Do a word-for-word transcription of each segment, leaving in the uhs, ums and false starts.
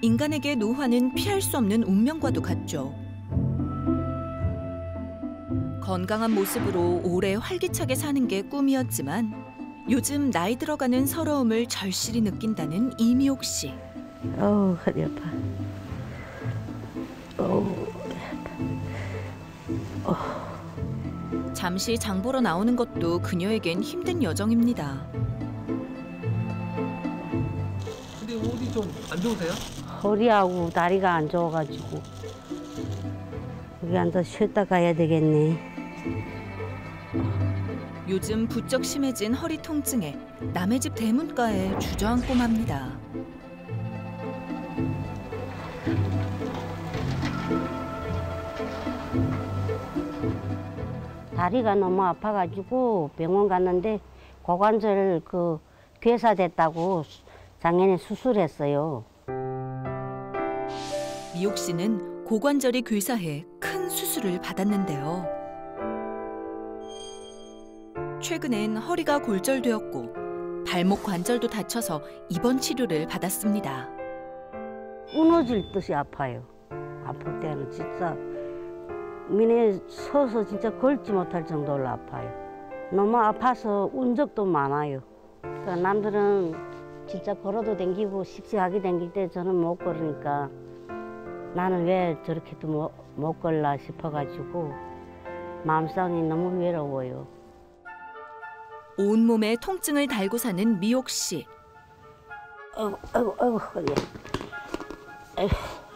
인간에게 노화는 피할 수 없는 운명과도 같죠. 건강한 모습으로 오래 활기차게 사는 게 꿈이었지만 요즘 나이 들어가는 서러움을 절실히 느낀다는 이미옥 씨. 어우, 허리 아파. 어우, 허리 아파. 어. 잠시 장 보러 나오는 것도 그녀에겐 힘든 여정입니다. 근데 어디 좀 안 좋으세요? 허리하고 다리가 안 좋아가지고 여기 앉아 쉬었다 가야 되겠네. 요즘 부쩍 심해진 허리 통증에 남의 집 대문가에 주저앉고 맙니다. 다리가 너무 아파가지고 병원 갔는데 고관절 그 괴사됐다고 작년에 수술했어요. 미옥 씨는 고관절이 괴사해 큰 수술을 받았는데요. 최근엔 허리가 골절되었고 발목 관절도 다쳐서 입원 치료를 받았습니다. 무너질 듯이 아파요. 아플 때는 진짜 미네 서서 진짜 걸지 못할 정도로 아파요. 너무 아파서 운 적도 많아요. 그러니까 남들은 진짜 걸어도 댕기고 씩씩하게 댕길 때 저는 못 걸으니까 나는 왜 저렇게도 못, 못 걸나 싶어가지고 마음상이 너무 외로워요. 온몸에 통증을 달고 사는 미옥 씨. 아이고, 아이고, 아이고, 허리. 아이고.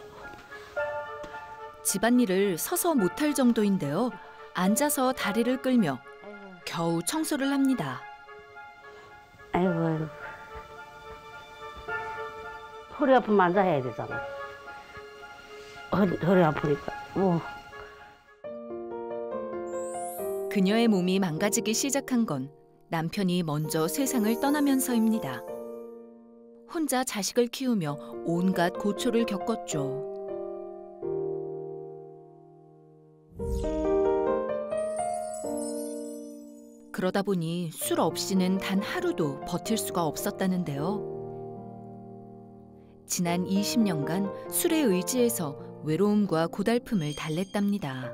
집안일을 서서 못할 정도인데요. 앉아서 다리를 끌며 겨우 청소를 합니다. 아이고, 아이고. 허리 아프면 앉아 해야 되잖아. 허리, 허리 아프니까. 오. 그녀의 몸이 망가지기 시작한 건 남편이 먼저 세상을 떠나면서입니다. 혼자 자식을 키우며 온갖 고초를 겪었죠. 그러다 보니 술 없이는 단 하루도 버틸 수가 없었다는데요. 지난 이십 년간 술에 의지해서 외로움과 고달픔을 달랬답니다.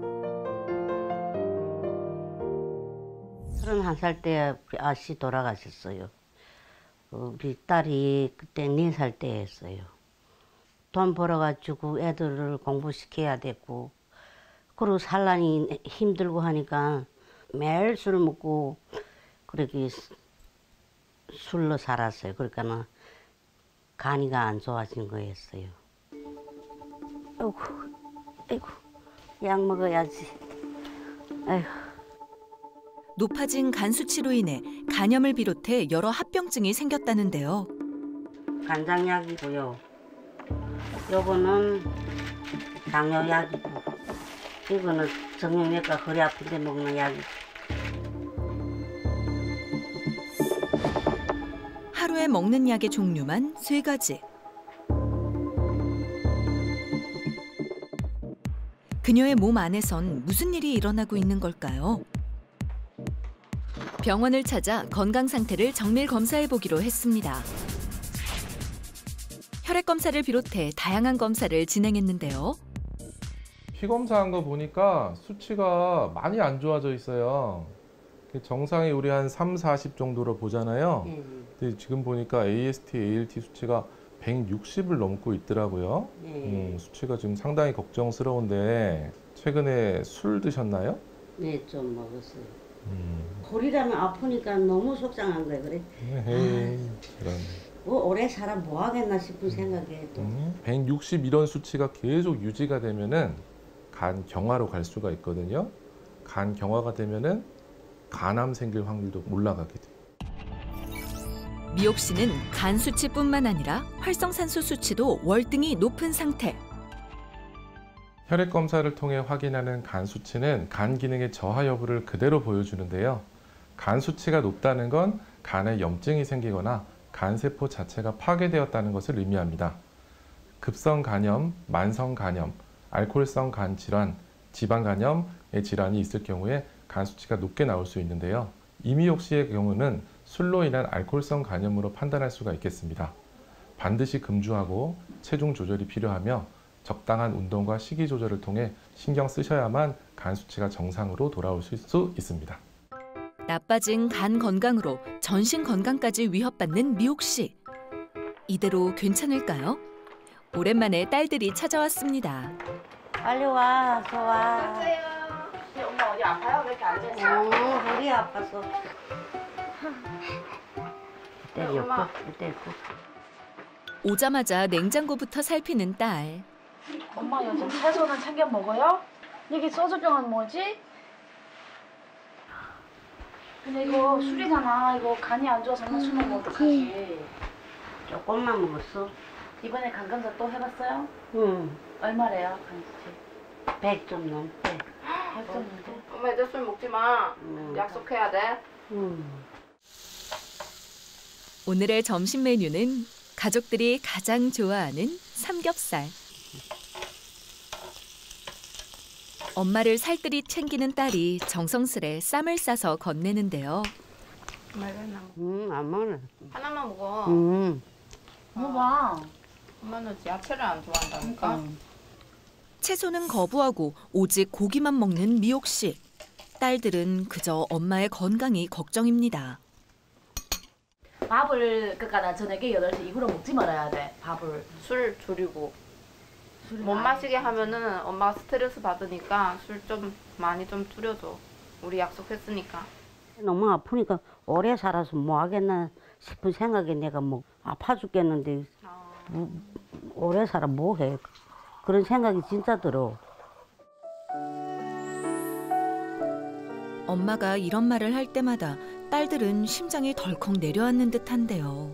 서른한 살 때 우리 아씨 돌아가셨어요. 우리 딸이 그때 네 살 때였어요. 돈 벌어가지고 애들을 공부시켜야 되고 그리고 살라니 힘들고 하니까 매일 술 먹고 그렇게 술로 살았어요. 그러니까는 간이가 안 좋아진 거였어요. 아이고, 아이고, 약 먹어야지. 아이고. 높아진 간 수치로 인해 간염을 비롯해 여러 합병증이 생겼다는데요. 간장약이고요. 요거는 당뇨약이고, 이거는 정형외과 허리 아플 때 먹는 약이고. 하루에 먹는 약의 종류만 세 가지. 그녀의 몸 안에선 무슨 일이 일어나고 있는 걸까요? 병원을 찾아 건강 상태를 정밀 검사해 보기로 했습니다. 혈액 검사를 비롯해 다양한 검사를 진행했는데요. 피 검사한 거 보니까 수치가 많이 안 좋아져 있어요. 정상이 우리 한 삼, 사십 정도로 보잖아요. 음. 근데 지금 보니까 에이에스티, 에이엘티 수치가 백육십을 넘고 있더라고요. 네. 음, 수치가 지금 상당히 걱정스러운데 최근에 술 드셨나요? 네, 좀 먹었어요. 음. 허리라면 아프니까 너무 속상한 거예요. 그래. 에이, 이런. 뭐 오래 살아 뭐 하겠나 싶은 생각에 또. 음, 백육십 이런 수치가 계속 유지가 되면은 간 경화로 갈 수가 있거든요. 간 경화가 되면은 간암 생길 확률도 올라가게 돼요. 미옥 씨는 간 수치뿐만 아니라 활성산소 수치도 월등히 높은 상태. 혈액 검사를 통해 확인하는 간 수치는 간 기능의 저하 여부를 그대로 보여주는데요. 간 수치가 높다는 건 간에 염증이 생기거나 간 세포 자체가 파괴되었다는 것을 의미합니다. 급성 간염, 만성 간염, 알코올성 간 질환, 지방 간염의 질환이 있을 경우에 간 수치가 높게 나올 수 있는데요. 이미옥 씨의 경우는 술로 인한 알코올성 간염으로 판단할 수가 있겠습니다. 반드시 금주하고 체중 조절이 필요하며 적당한 운동과 식이 조절을 통해 신경 쓰셔야만 간 수치가 정상으로 돌아오실 수 있습니다. 나빠진 간 건강으로 전신 건강까지 위협받는 미옥 씨. 이대로 괜찮을까요? 오랜만에 딸들이 찾아왔습니다. 빨리 와, 어서 와. 왔어요. 엄마 어디 아파요? 왜 이렇게 앉아있어? 응, 허리 아파서. 때려, 엄마. 때려. 오자마자 냉장고부터 살피는 딸. 엄마 요즘 채소는 챙겨 먹어요? 여기 소주병은 뭐지? 근데 이거 술이잖아. 이거 간이 안 좋아서 엄마 술 먹으면 어떡하지? 조금만 먹었어. 이번에 간 검사 또 해봤어요? 응, 얼마래요, 간 수치? 백 좀 넘게. 했었는데. 엄마 이제 술 먹지 마. 응. 약속해야 돼. 응. 오늘의 점심 메뉴는 가족들이 가장 좋아하는 삼겹살. 엄마를 살뜰히 챙기는 딸이 정성스레 쌈을 싸서 건네는데요. 응, 안 먹네. 하나만 먹어. 응. 먹어봐. 엄마는 야채를 안 좋아한다니까. 채소는 거부하고 오직 고기만 먹는 미옥 씨. 딸들은 그저 엄마의 건강이 걱정입니다. 밥을 그러니까 나 저녁에 여덟 시 이후로 먹지 말아야 돼. 밥을. 술 줄이고. 술을 못 많이 마시게 하면은 엄마가 스트레스 받으니까 술 좀 많이 좀 줄여줘. 우리 약속했으니까. 너무 아프니까 오래 살아서 뭐 하겠나 싶은 생각에 내가 뭐 아파 죽겠는데 뭐, 오래 살아 뭐 해. 그런 생각이 진짜 들어. 엄마가 이런 말을 할 때마다 딸들은 심장이 덜컥 내려앉는 듯한데요.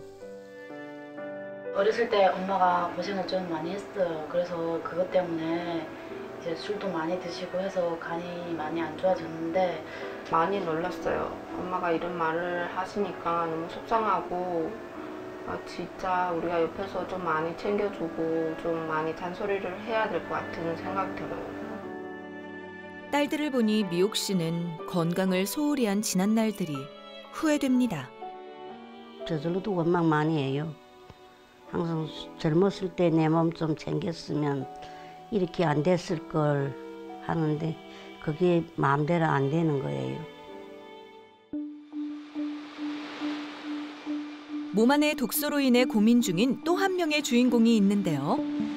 어렸을 때 엄마가 고생을 좀 많이 했어요. 그래서 그것 때문에 이제 술도 많이 드시고 해서 간이 많이 안 좋아졌는데 많이 놀랐어요. 엄마가 이런 말을 하시니까 너무 속상하고 아, 진짜 우리가 옆에서 좀 많이 챙겨주고 좀 많이 잔소리를 해야 될 것 같은 생각이 들어요. 딸들을 보니 미옥 씨는 건강을 소홀히 한 지난 날들이 후회됩니다. 저절로도 원망 많이 해요. 항상 젊었을 때 내 몸 좀 챙겼으면 이렇게 안 됐을 걸 하는데 그게 마음대로 안 되는 거예요. 몸 안의 독소로 인해 고민 중인 또 한 명의 주인공이 있는데요.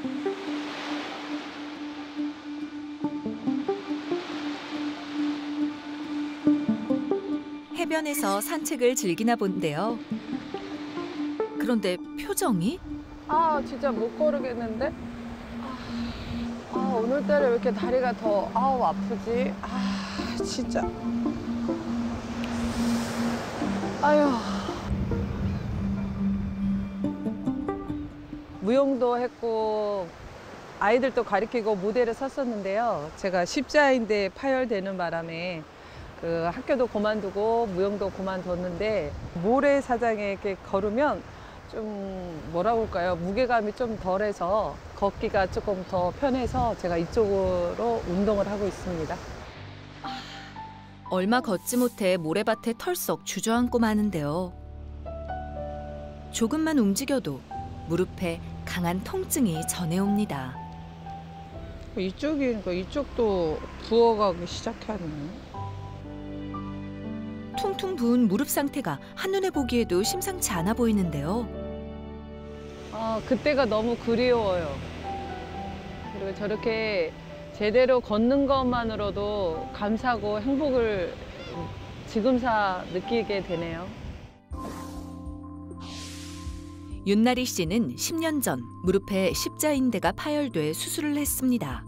해변에서 산책을 즐기나 본데요. 그런데 표정이? 아 진짜 못 걸으겠는데? 아, 아 오늘따라 왜 이렇게 다리가 더 아우 아프지? 아 진짜 아유 무용도 했고 아이들도 가르치고 무대를 섰었는데요. 제가 십자인대 파열되는 바람에 그 학교도 그만두고 무용도 그만뒀는데 모래사장에 이렇게 걸으면 좀 뭐라고 할까요? 무게감이 좀 덜해서 걷기가 조금 더 편해서 제가 이쪽으로 운동을 하고 있습니다. 얼마 걷지 못해 모래밭에 털썩 주저앉고 마는데요. 조금만 움직여도 무릎에 강한 통증이 전해옵니다. 이쪽이니까 이쪽도 부어가기 시작하네. 퉁퉁 부은 무릎 상태가 한눈에 보기에도 심상치 않아 보이는데요. 아, 그때가 너무 그리워요. 그리고 저렇게 제대로 걷는 것만으로도 감사하고 행복을 지금사 느끼게 되네요. 윤나리 씨는 십 년 전 무릎에 십자인대가 파열돼 수술을 했습니다.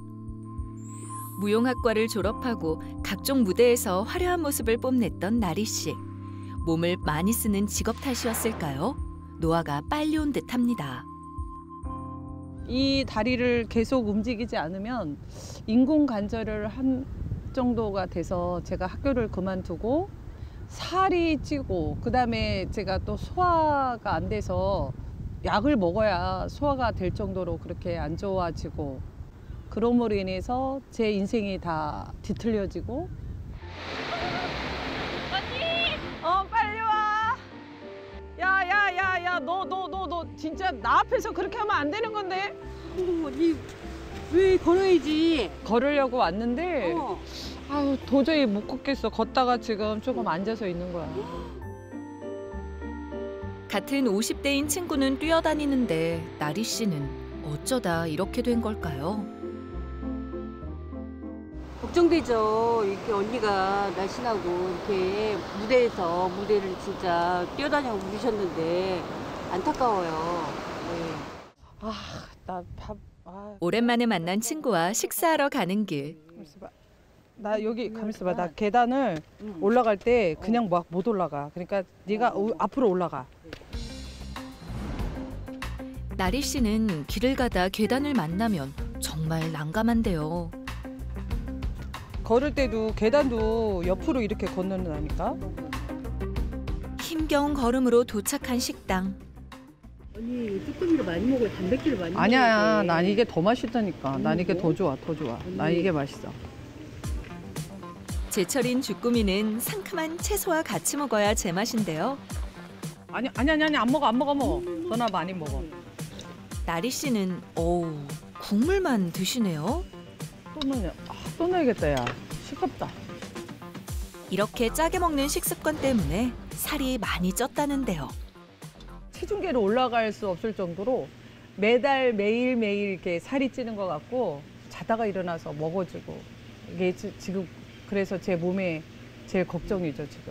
무용학과를 졸업하고 각종 무대에서 화려한 모습을 뽐냈던 나리 씨. 몸을 많이 쓰는 직업 탓이었을까요? 노화가 빨리 온 듯합니다. 이 다리를 계속 움직이지 않으면 인공관절을 한 정도가 돼서 제가 학교를 그만두고 살이 찌고 그다음에 제가 또 소화가 안 돼서 약을 먹어야 소화가 될 정도로 그렇게 안 좋아지고 그럼으로 인해서 제 인생이 다 뒤틀려지고 언니! 어 빨리 와! 야 야 야 야 너 너 너 너 진짜 나 앞에서 그렇게 하면 안 되는 건데. 언니 왜 걸어야지? 걸으려고 왔는데 어. 아유 도저히 못 걷겠어. 걷다가 지금 조금 앉아서 있는 거야. 같은 오십 대인 친구는 뛰어다니는데 나리 씨는 어쩌다 이렇게 된 걸까요? 걱정되죠. 이렇게 언니가 날씬하고 이렇게 무대에서 무대를 진짜 뛰어다니고 부르셨는데 안타까워요. 네. 아, 나 밥. 아, 오랜만에 만난 친구와 식사하러 가는 길. 가만있어 봐. 나 여기 가만있어 봐. 나 계단을 올라갈 때 그냥 막 못 올라가. 그러니까 네가 오- 앞으로 올라가. 나리 씨는 길을 가다 계단을 만나면 정말 난감한데요. 걸을 때도 계단도 옆으로 이렇게 건너는다니까. 힘겨운 걸음으로 도착한 식당. 언니 쭈꾸미를 많이 먹어요. 단백질을 많이 아니야, 먹어야 돼. 난 이게 더 맛있다니까. 난 이게 더 좋아, 더 좋아. 난 이게 맛있어. 제철인 주꾸미는 상큼한 채소와 같이 먹어야 제맛인데요. 아니, 아니, 아니, 아니, 안 먹어, 안 먹어, 먹어. 너나 많이 먹어. 나리 씨는 어우 국물만 드시네요. 또 넣냐? 아, 또 넣어야겠다, 야. 시끄럽다. 이렇게 짜게 먹는 식습관 때문에 살이 많이 쪘다는데요. 체중계로 올라갈 수 없을 정도로 매달 매일매일 이렇게 살이 찌는 것 같고 자다가 일어나서 먹어지고 이게 지, 지금 그래서 제 몸에 제일 걱정이죠, 지금.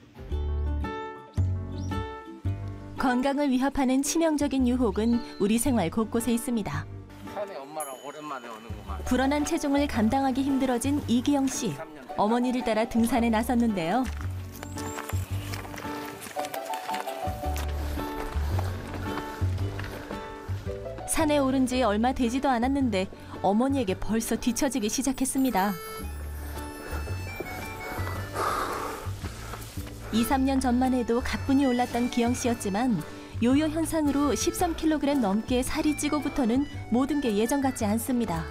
건강을 위협하는 치명적인 유혹은 우리 생활 곳곳에 있습니다. 산에 엄마랑 오랜만에 오는구만. 불어난 체중을 감당하기 힘들어진 이기영 씨. 어머니를 따라 등산에 나섰는데요. 산에 오른 지 얼마 되지도 않았는데 어머니에게 벌써 뒤처지기 시작했습니다. 이, 삼 년 전만 해도 가뿐히 올랐던 기영 씨였지만 요요 현상으로 십삼 킬로그램 넘게 살이 찌고부터는 모든 게 예전 같지 않습니다.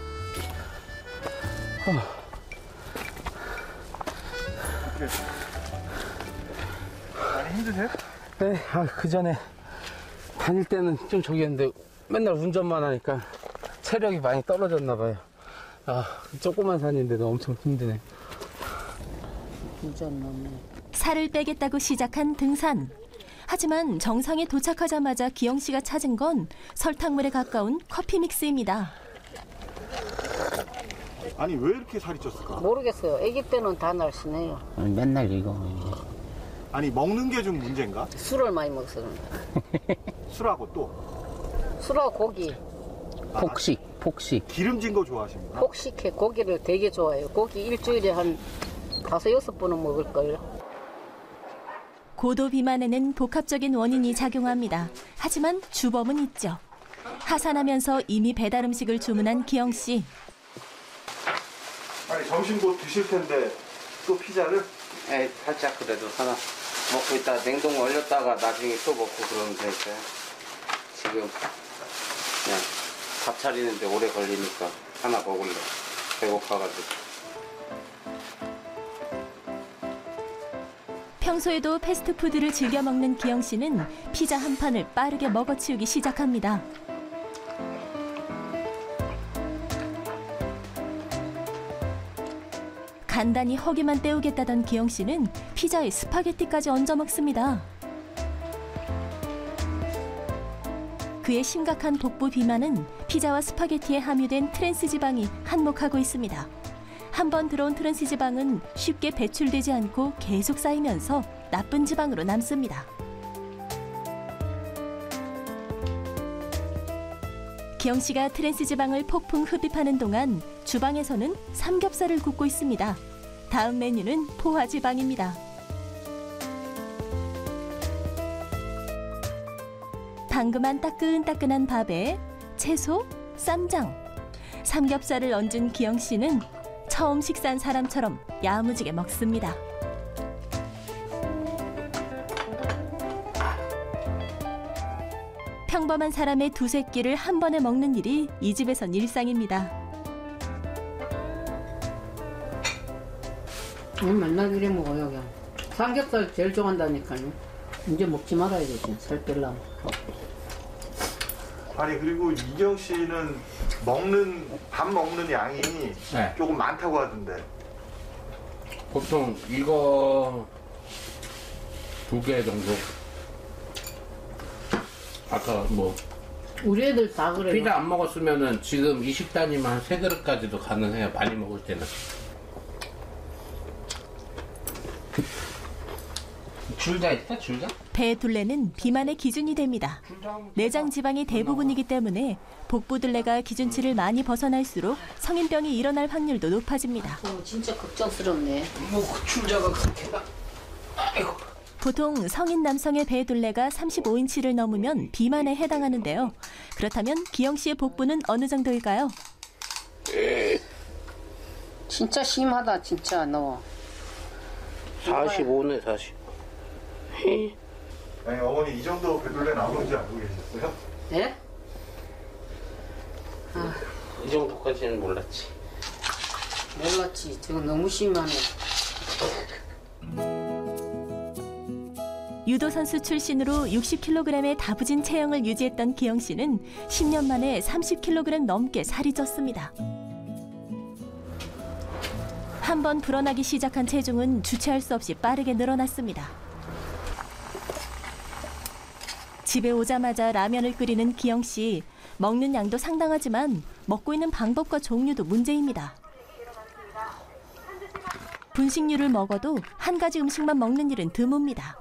많이 힘드세요? 네, 아, 그 전에 다닐 때는 좀 저기였는데 맨날 운전만 하니까 체력이 많이 떨어졌나 봐요. 아, 조그만 산인데도 엄청 힘드네. 운전 너무. 살을 빼겠다고 시작한 등산. 하지만 정상에 도착하자마자 기영 씨가 찾은 건 설탕물에 가까운 커피 믹스입니다. 아니 왜 이렇게 살이 쪘을까? 모르겠어요. 아기 때는 다 날씬해요. 맨날 이거. 아니 먹는 게 좀 문제인가? 술을 많이 먹어서 그런가. 술하고 또 술하고 고기. 폭식, 폭식. 기름진 거 좋아하십니까? 폭식해. 고기를 되게 좋아해요. 고기 일주일에 한 다섯 여섯 번은 먹을걸요. 고도 비만에는 복합적인 원인이 작용합니다. 하지만 주범은 있죠. 하산하면서 이미 배달 음식을 주문한 기영 씨. 아니 점심 곧 드실 텐데 또 피자를? 에 살짝 그래도 하나 먹고 있다 냉동 얼렸다가 나중에 또 먹고 그러면 되니까요. 지금 그냥 밥 차리는데 오래 걸리니까 하나 먹을래. 배고파가지고. 평소에도 패스트푸드를 즐겨 먹는 기영 씨는 피자 한 판을 빠르게 먹어치우기 시작합니다. 간단히 허기만 때우겠다던 기영 씨는 피자에 스파게티까지 얹어 먹습니다. 그의 심각한 복부 비만은 피자와 스파게티에 함유된 트랜스 지방이 한몫하고 있습니다. 한번 들어온 트랜스 지방은 쉽게 배출되지 않고 계속 쌓이면서 나쁜 지방으로 남습니다. 기영 씨가 트랜스 지방을 폭풍 흡입하는 동안 주방에서는 삼겹살을 굽고 있습니다. 다음 메뉴는 포화 지방입니다. 방금한 따끈따끈한 밥에 채소, 쌈장, 삼겹살을 얹은 기영 씨는 처음 식사한 사람처럼 야무지게 먹습니다. 평범한 사람의 두세 끼를 한 번에 먹는 일이 이 집에선 일상입니다. 맨날 이래 먹어요. 그냥. 삼겹살 제일 좋아한다니까요. 이제 먹지 말아야 되지. 살 빼려면. 아니 그리고 이경 씨는 먹는 밥 먹는 양이 네. 조금 많다고 하던데. 보통 이거 두 개 정도. 아까 뭐 우리 애들 다 그래요. 피자 안 먹었으면은 지금 이 식단이면 한 세 그릇까지도 가능해요. 많이 먹을 때는. 줄자 있다? 줄자? 배 둘레는 비만의 기준이 됩니다. 내장 지방이 대부분이기 때문에 복부 둘레가 기준치를 많이 벗어날수록 성인병이 일어날 확률도 높아집니다. 어, 진짜 걱정스럽네. 뭐 줄자가 그렇게 나. 아이고. 보통 성인 남성의 배 둘레가 삼십오 인치를 넘으면 비만에 해당하는데요. 그렇다면 기영 씨의 복부는 어느 정도일까요? 진짜 심하다 진짜 너. 사십오네 사십. 아니 어머니 이 정도 배둘레 나오는지 알고 계셨어요? 예? 아, 이 정도까지는 몰랐지. 몰랐지. 저거 너무 심하네. 유도 선수 출신으로 육십 킬로그램의 다부진 체형을 유지했던 기영 씨는 십 년 만에 삼십 킬로그램 넘게 살이 쪘습니다. 한번 불어나기 시작한 체중은 주체할 수 없이 빠르게 늘어났습니다. 집에 오자마자 라면을 끓이는 기영 씨. 먹는 양도 상당하지만 먹고 있는 방법과 종류도 문제입니다. 분식류를 먹어도 한 가지 음식만 먹는 일은 드뭅니다.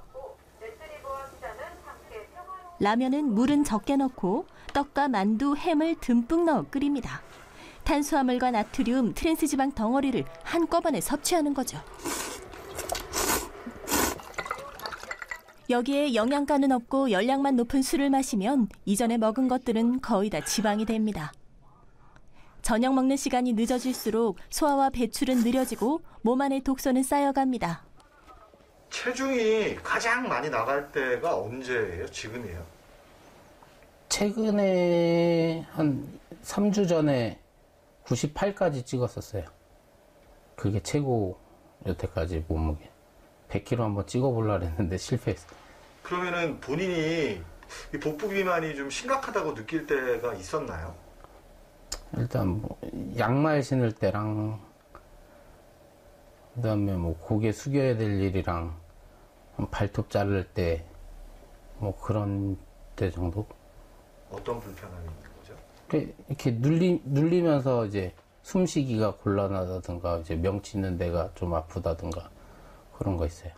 라면은 물은 적게 넣고 떡과 만두, 햄을 듬뿍 넣어 끓입니다. 탄수화물과 나트륨, 트랜스지방 덩어리를 한꺼번에 섭취하는 거죠. 여기에 영양가는 없고 열량만 높은 술을 마시면 이전에 먹은 것들은 거의 다 지방이 됩니다. 저녁 먹는 시간이 늦어질수록 소화와 배출은 느려지고 몸 안의 독소는 쌓여갑니다. 체중이 가장 많이 나갈 때가 언제예요? 지금이에요? 최근에 한 삼 주 전에 구십팔까지 찍었었어요. 그게 최고 여태까지 몸무게. 백 킬로그램 한번 찍어보려고 했는데 실패했어요. 그러면은 본인이 이 복부 비만이 좀 심각하다고 느낄 때가 있었나요? 일단 뭐 양말 신을 때랑 그다음에 뭐 고개 숙여야 될 일이랑 발톱 자를 때 뭐 그런 때 정도. 어떤 불편함이 있는 거죠? 이렇게 눌리 눌리면서 이제 숨쉬기가 곤란하다든가 이제 명치 있는 데가 좀 아프다든가 그런 거 있어요.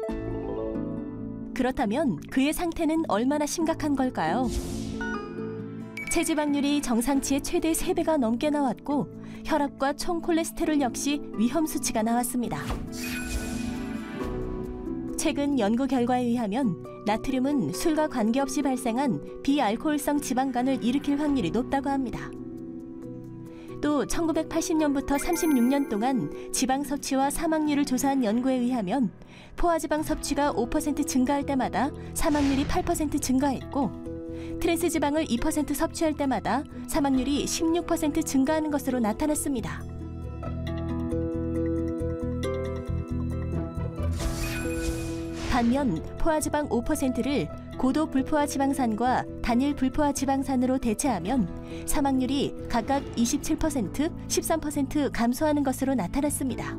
그렇다면 그의 상태는 얼마나 심각한 걸까요? 체지방률이 정상치의 최대 세 배가 넘게 나왔고 혈압과 총 콜레스테롤 역시 위험 수치가 나왔습니다. 최근 연구 결과에 의하면 나트륨은 술과 관계없이 발생한 비알코올성 지방간을 일으킬 확률이 높다고 합니다. 또 천구백팔십 년부터 삼십육 년 동안 지방 섭취와 사망률을 조사한 연구에 의하면 포화지방 섭취가 오 퍼센트 증가할 때마다 사망률이 팔 퍼센트 증가했고 트랜스지방을 이 퍼센트 섭취할 때마다 사망률이 십육 퍼센트 증가하는 것으로 나타났습니다. 반면 포화지방 오 퍼센트를 고도 불포화 지방산과 단일 불포화 지방산으로 대체하면 사망률이 각각 이십칠 퍼센트, 십삼 퍼센트 감소하는 것으로 나타났습니다.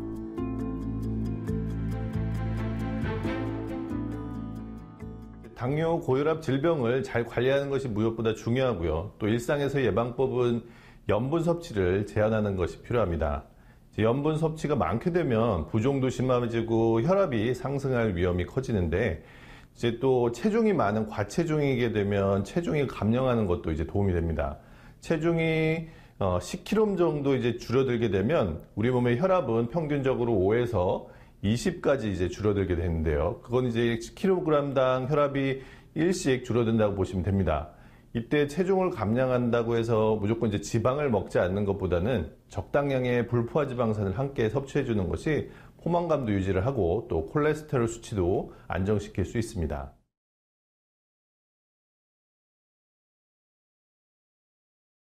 당뇨, 고혈압 질병을 잘 관리하는 것이 무엇보다 중요하고요. 또 일상에서의 예방법은 염분 섭취를 제한하는 것이 필요합니다. 염분 섭취가 많게 되면 부종도 심해지고 혈압이 상승할 위험이 커지는데 이제 또 체중이 많은 과체중이게 되면 체중이 감량하는 것도 이제 도움이 됩니다. 체중이 십 킬로그램 정도 이제 줄어들게 되면 우리 몸의 혈압은 평균적으로 오에서 이십까지 이제 줄어들게 되는데요. 그건 이제 십 킬로그램당 혈압이 일씩 줄어든다고 보시면 됩니다. 이때 체중을 감량한다고 해서 무조건 이제 지방을 먹지 않는 것보다는 적당량의 불포화 지방산을 함께 섭취해 주는 것이 포만감도 유지를 하고 또 콜레스테롤 수치도 안정시킬 수 있습니다.